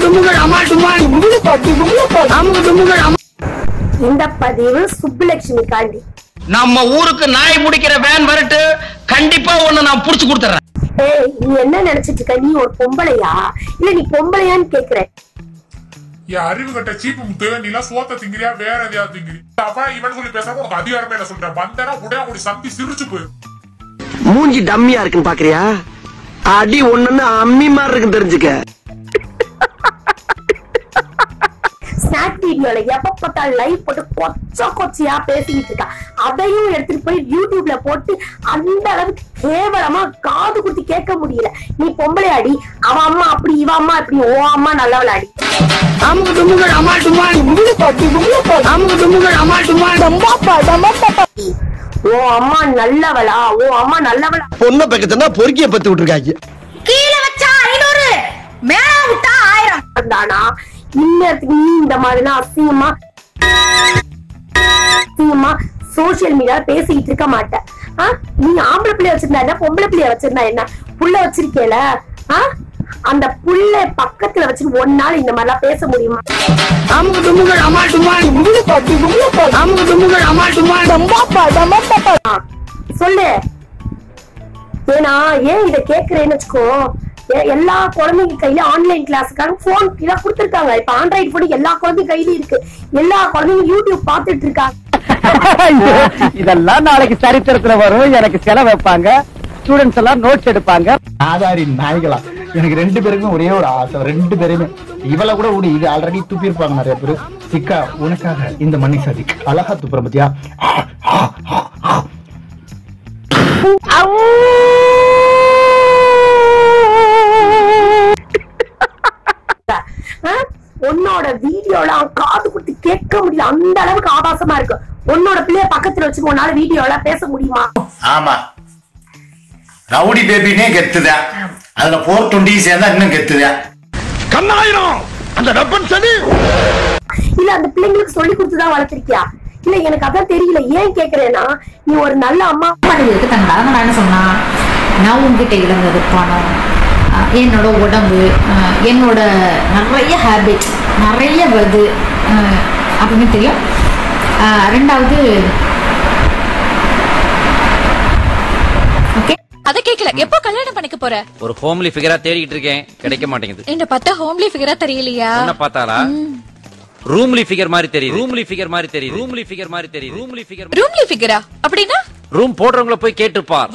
இந்த பதிவு சுப்புலட்சுமி காண்டி. நம்ம ஊருக்கு நாய் முடிக்கிற வேன் வரட்டு, கண்டிப்பா ஒண்ணு நான் புடிச்சு கொடுத்துறேன். ஏய், நீ என்ன நினைச்சிட்டு இருக்க? நீ ஒரு பொம்பளையா இல்ல நீ பொம்பளையான்னு கேக்குறேன். அறிவு கட்ட சீப்பு முத்து, நீ எல்லாம் சோத்த திங்கிறியா வேற எதையாவது திங்கிறியா? அப்பா இவன் சொல்லி பேசாம உனக்கு அதிகாரமே என்ன சொல்றேன்? வந்தனா உடைய ஒரு சந்தி சிரிச்சு போயிரு. மூஞ்சி டம்மியா இருக்குன்னு பாக்குறியா? அடி ஒண்ணுன்னு அம்மி மாதிரி இருக்குன்னு தெரிஞ்சுக்க. ஸ்நாக் வீடியோல எப்ப பார்த்தாலும் லைவ் போட்டு கொச்சையா பேசிக்கிட்டு இருக்கா. அதையும் எடுத்துட்டு போய் யூடியூப்ல போட்டு அந்த அளவுக்கு கேவலமா காது குத்தி கேட்க முடியல. நீ பொம்பளை அடி, அவ அம்மா அப்படி இவ அம்மா இப்படி, ஓ அம்மா நல்லவள அடி. ஓ அம்மா நல்லவளா? ஓ அம்மா நல்லவளா? பொண்ணை பக்கத்துனா பொறுக்கிய பத்து விட்டுருக்காங்க. கீழே வச்சா 500, மேல விட்டா 1000 தானா? இன்னத்துக்கு நீ இந்த மாதிரி அசிங்கமா சோசியல் மீடியால பேசிக்கிட்டு இருக்க மாட்டேன். நீ ஆம்பளை பிள்ளைய வச்சிருந்தா என்ன, பொம்பளை பிள்ளைய வச்சிருந்தா என்ன, புள்ள வச்சிருக்கேல, அந்த புள்ள பக்கத்துல வச்சு ஒரு நாள் இந்த மாதிரிலாம் பேச முடியுமா? சொல்லு. ஏன்னா ஏன் இத கேக்குறேன்னு வச்சுக்கோ, எல்லா குழந்தைங்க கையில ஆன்லைன் கிளாஸுக்காக போன் இதான் கொடுத்துருக்காங்க. இப்ப ஆண்ட்ராய்டு போன் எல்லா குழந்தைங்க கையிலயும் இருக்கு. எல்லா குழந்தைங்க யூடியூப் பாத்துட்டு இருக்காங்க. இதெல்லாம் நாளைக்கு சரித்திரத்துல வரும். எனக்கு செலவு வைப்பாங்க, ஸ்டூடெண்ட்ஸ் எல்லாம் நோட்ஸ் எடுப்பாங்க. ஆதாரி நாய்களா? எனக்கு 2 பேருக்கும் ஒரே ஒரு ஆசை, 2 பேருமே. இவள கூட ஊடி இது ஆல்ரெடி துப்பி இருப்பாங்க நிறைய பேரு. சிக்கா உனக்காக இந்த மணி சதிக் அழகா துப்புற பத்தியா? உன்னோட வீடியோலாம் காது குத்தி கேட்க முடியல, அந்த அளவுக்கு ஆபாசமா இருக்கு. உன்னோட பிள்ளைய பக்கத்துல வச்சு உன்னால வீடியோலாம் பேச முடியுமா? ஆமா, ரவுடி பேபினே கெத்துதான். அதுல 420 சேர்ந்தா இன்னும் கெத்துதான். கண்ணாயிரம் அந்த ரப்பன் சனி இல்ல அந்த பிள்ளைங்களுக்கு சொல்லி கொடுத்துதான் வளர்த்திருக்கியா? இல்ல எனக்கு அதான் தெரியல. ஏன் கேக்குறேன்னா, நீ ஒரு நல்ல அம்மா இருக்கு. தன் தலைமை என்ன சொன்னா, நான் உங்ககிட்ட இழந்தது பணம், என்னோட உடம்பு, என்னோட நிறைய ஹேபிட், நிறைய வருது அப்படின்னு தெரியும். ரெண்டாவது அத கேக்கல, எப்போ கல்யாணம் பண்ணிக்க போற? ஒரு ஹோம்லி ஃபிகரா தேடிட்டு இருக்கேன், கிடைக்க மாட்டேங்குது. என்ன பார்த்தா ஹோம்லி ஃபிகரா தெரியலையா? என்ன பார்த்தாரா? ரூம்லி ஃபிகர் மாதிரி தெரியுது. ரூம்லி ஃபிகர் மாதிரி தெரியுது. ரூம்லி ஃபிகர் மாதிரி தெரியுது. ரூம்லி ஃபிகரா அப்படினா? ரூம் போடுறவங்கள போய் கேட்டுப்பார்.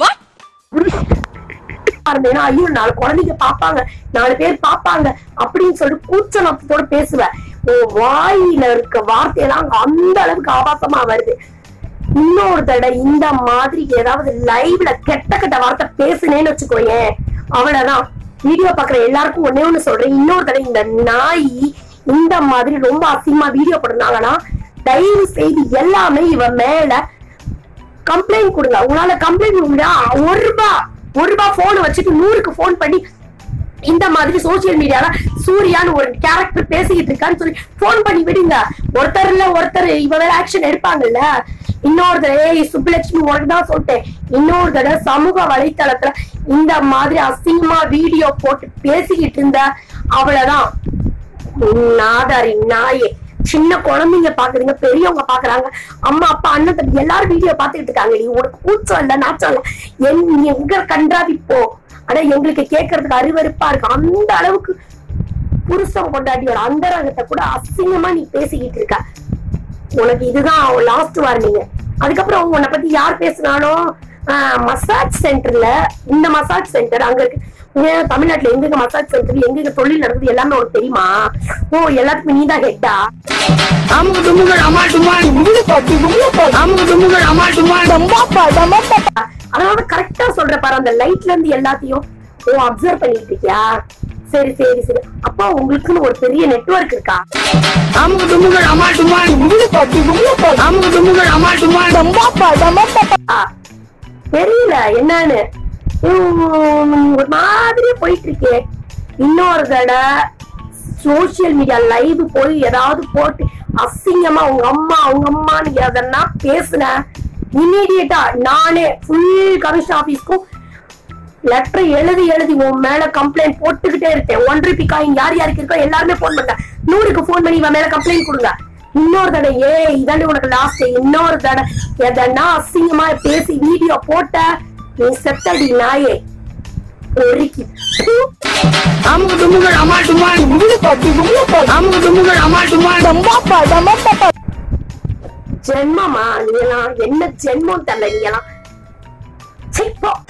ஐயோ 4 குழந்தைங்க பாப்பாங்க, 4 பேர் பாப்பாங்க அப்படின்னு சொல்லிட்டு கூச்சநத்தத்தோட பேசுவேன். வாயில இருக்க வார்த்தையெல்லாம் அந்த அளவுக்கு ஆபாசமா வருது. இன்னொரு தடவை இந்த மாதிரி ஏதாவது லைவ்ல கெட்ட வார்த்தை பேசுனேன்னு வச்சுக்கோயேன், அவ்வளவுதான். வீடியோ பாக்குற எல்லாருக்கும் ஒன்னே ஒண்ணு சொல்றேன், இன்னொரு தடவை இந்த நாய் இந்த மாதிரி ரொம்ப அசிங்கமா வீடியோ போடுறாங்கன்னா தயவு செய்து எல்லாமே இவன் மேல கம்ப்ளைண்ட் கொடுங்க. உங்களால கம்ப்ளைண்ட் கொடுங்க. ஒரு ரூபாய் போன் வச்சுட்டு 100க்கு போன் பண்ணி இந்த மாதிரி சோசியல் மீடியால சூர்யான்னு ஒரு கேரக்டர் பேசிக்கிட்டு இருக்கான்னு சொல்லி போன் பண்ணி விடுங்க. ஒருத்தர் இவ வேற ஆக்ஷன் எடுப்பாங்கல்ல. இன்னொரு தடவை சுப்புலட்சுமி உனக்கு தான் சொல்லிட்டேன், இன்னொரு தடவை சமூக வலைத்தளத்துல இந்த மாதிரி அசிங்கமா வீடியோ போட்டு பேசிக்கிட்டு இருந்த அவ்வளவுதான். நாதாரி நாயே. சின்ன குழந்தைங்க பாக்குறீங்க, பெரியவங்க பாக்குறாங்க, அம்மா அப்பா அண்ணன் தம்பி எல்லாரும் வீடியோ பாத்துக்கிட்டு இருக்காங்க. நீ உனக்கு கூச்சம் இல்ல நாச்சம் இல்ல, எங்க கண்டாவி போ. ஆனா எங்களுக்கு கேட்கறதுக்கு அருவருப்பா இருக்கு. அந்த அளவுக்கு புருஷன் கொண்டாடியோட அந்தரங்கத்தை கூட அசிங்கமா நீ பேசிக்கிட்டு இருக்க. உனக்கு இதுதான் லாஸ்ட் வார்னிங். அதுக்கப்புறம் உன்னை பத்தி யார் பேசினாலும் மசாஜ் சென்டர்ல, இந்த மசாஜ் சென்டர் அங்க இருக்கு. தமிழ்நாட்டுல எங்க மசாஜ் சென்டர், எங்க தொழில் நடக்குது எல்லாமே உனக்கு தெரியுமா? ஓ எல்லாத்துக்கும் நீதான் ஹெட்டா? அதனால கரெக்டா சொல்ற பாரு, அந்த லைட்ல இருந்து எல்லாத்தையும் அப்சர்வ் பண்ணிட்டு இருக்கியா? சரி சரி சரி. அப்போ உங்களுக்குன்னு ஒரு பெரிய நெட்வொர்க் இருக்கா? தெரியல என்னன்னு ஒரு மாதிரியே போயிட்டு இருக்கே. இன்னொரு தடவை சோசியல் மீடியா லைவ் போய் ஏதாவது போட்டு அசிங்கமா உங்க அம்மான்னு எதனா பேசுன, இமீடியட்டா நானே ஃபுல் கமிஷன் ஆபீஸ்க்கும் லெட்டர் எழுதி எழுதி உன் மேல கம்ப்ளைண்ட் போட்டுக்கிட்டே இருக்கேன். 1 ரூபி காயின் யார் யாருக்கு இருக்கோ எல்லாருமே போன் பண்ணேன். 100க்கு போன் பண்ணி இவன் மேல கம்ப்ளைண்ட் கொடுங்க. இன்னொரு தடவை இதாண்டி உனக்கு லாஸ்ட். இன்னொரு தடவை எதனா அசிங்கமா பேசி வீடியோ போட்ட நீ செத்தடி நாயே. ஜென்மமா நீ எல்லாம் என்ன ஜென்மம் தெரியல. நீ எல்லாம்